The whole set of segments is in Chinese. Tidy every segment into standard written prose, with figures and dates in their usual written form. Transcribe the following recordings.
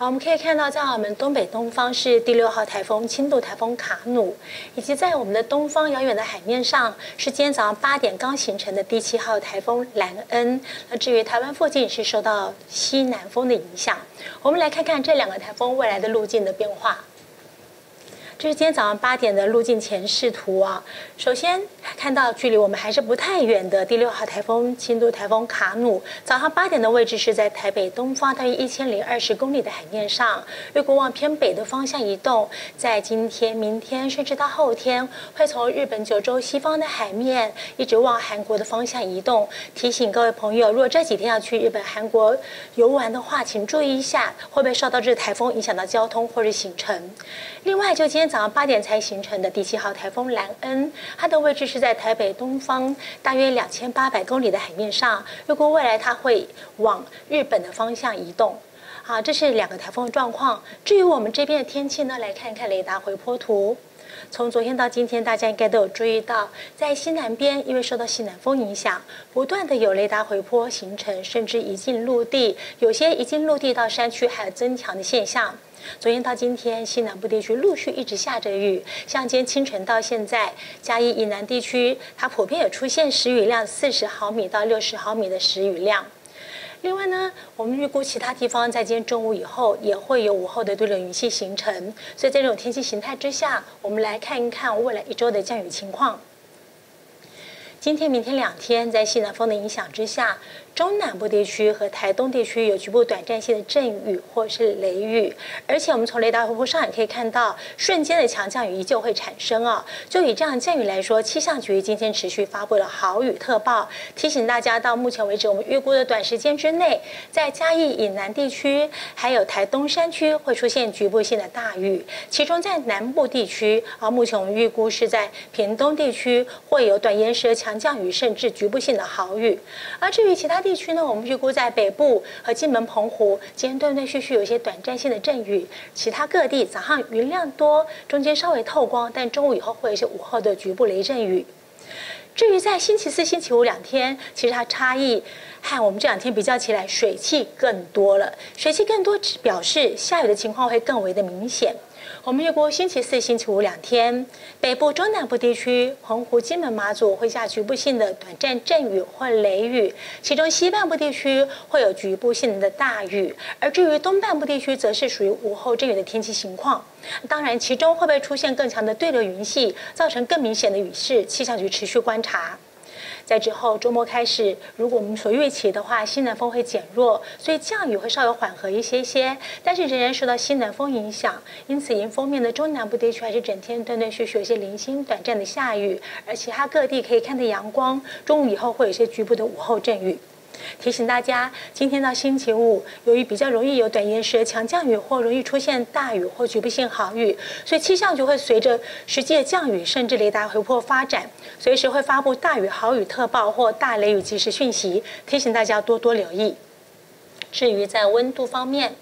好，我们可以看到，在我们东北东方是第6号台风轻度台风卡努，以及在我们的东方遥远的海面上是今天早上8点刚形成的第7号台风兰恩。那至于台湾附近是受到西南风的影响，我们来看看这2个台风未来的路径的变化。这是今天早上8点的路径前视图啊。首先看到距离我们还是不太远的第6号台风轻度台风卡努，早上8点的位置是在台北东方大约1020公里的海面上，预估往偏北的方向移动，在今天、明天甚至到后天，会从日本九州西方的海面一直往韩国的方向移动。提醒各位朋友，如果这几天要去日本、韩国游玩的话，请注意一下会不会受到这台风影响到交通或是行程。另外，就今天早上8点才形成的第7号台风兰恩，它的位置是在台北东方大约2800公里的海面上，预估未来它会往日本的方向移动。好，这是2个台风的状况。至于我们这边的天气呢，来看看雷达回波图。从昨天到今天，大家应该都有注意到，在西南边，因为受到西南风影响，不断的有雷达回波形成，甚至移进陆地，有些移进陆地到山区还有增强的现象。昨天到今天，西南部地区陆续一直下着雨，像今天清晨到现在，嘉义以南地区它普遍有出现时雨量40毫米到60毫米的时雨量。另外呢，我们预估其他地方在今天中午以后也会有午后的对流云系形成，所以在这种天气形态之下，我们来看一看未来1周的降雨情况。今天、明天2天，在西南风的影响之下，中南部地区和台东地区有局部短暂性的阵雨或是雷雨，而且我们从雷达回波上也可以看到，瞬间的强降雨依旧会产生啊。就以这样降雨来说，气象局今天持续发布了豪雨特报，提醒大家，到目前为止，我们预估的短时间之内，在嘉义以南地区还有台东山区会出现局部性的大雨，其中在南部地区目前我们预估是在屏东地区会有短延时的强降雨，甚至局部性的豪雨。而至于其他地区呢，我们预估在北部和金门、澎湖，今天断断续续有一些短暂性的阵雨，其他各地早上云量多，中间稍微透光，但中午以后会有一些午后的局部雷阵雨。至于在星期4、星期52天，其实它差异和我们这2天比较起来，水汽更多了。水汽更多表示下雨的情况会更为的明显。我们预估星期4、星期52天，北部、中南部地区、澎湖、金门、马祖会下局部性的短暂阵雨或雷雨，其中西半部地区会有局部性的大雨，而至于东半部地区，则是属于午后阵雨的天气情况。当然，其中会不会出现更强的对流云系，造成更明显的雨势，气象局持续观察。在之后周末开始，如果我们所预期的话，西南风会减弱，所以降雨会稍微缓和一些，但是仍然受到西南风影响，因此迎风面的中南部地区还是整天断断续续有一些零星短暂的下雨，而其他各地可以看到阳光，中午以后会有一些局部的午后阵雨。提醒大家，今天到星期5，由于比较容易有短延时的强降雨，或容易出现大雨或局部性豪雨，所以气象局会随着实际的降雨，甚至雷达回波发展，随时会发布大雨、豪雨特报或大雷雨即时讯息，提醒大家多多留意。至于在温度方面，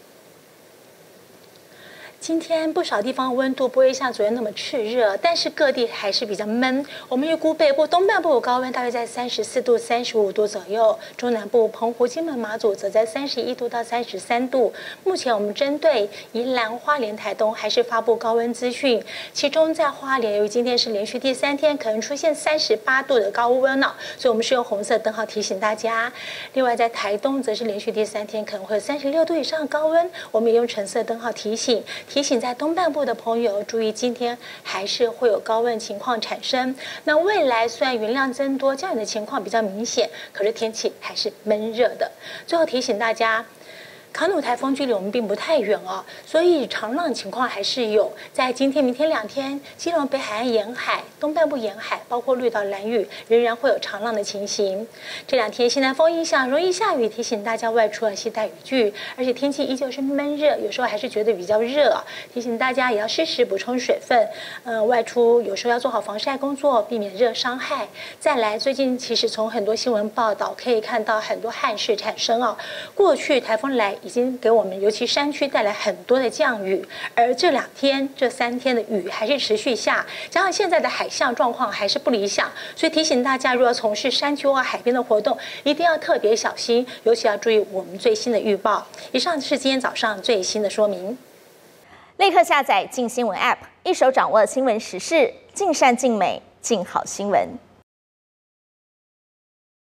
今天不少地方温度不会像昨天那么炽热，但是各地还是比较闷。我们预估北部、东半部高温大约在34度、35度左右，中南部、澎湖、金门、马祖则在31度到33度。目前我们针对宜兰、花莲、台东还是发布高温资讯，其中在花莲，由于今天是连续第3天可能出现38度的高温了，所以我们是用红色灯号提醒大家。另外在台东则是连续第3天可能会有36度以上的高温，我们也用橙色灯号提醒在东半部的朋友注意，今天还是会有高温情况产生。那未来虽然云量增多，降雨的情况比较明显，可是天气还是闷热的。最后提醒大家，卡努台风距离我们并不太远哦，所以长浪情况还是有。在今天、明天2天，基隆北海岸沿海、东半部沿海，包括绿岛、兰屿，仍然会有长浪的情形。这2天西南风影响，容易下雨，提醒大家外出要携带雨具，而且天气依旧是闷热，有时候还是觉得比较热，提醒大家也要适时补充水分。外出有时候要做好防晒工作，避免热伤害。再来，最近其实从很多新闻报道可以看到很多憾事产生哦。过去台风来已经给我们尤其山区带来很多的降雨，而这2天、这3天的雨还是持续下，加上现在的海象状况还是不理想，所以提醒大家，如果从事山区或海边的活动，一定要特别小心，尤其要注意我们最新的预报。以上是今天早上最新的说明。 立刻下载镜新闻 App， 一手掌握新闻时事，尽善尽美，尽好新闻。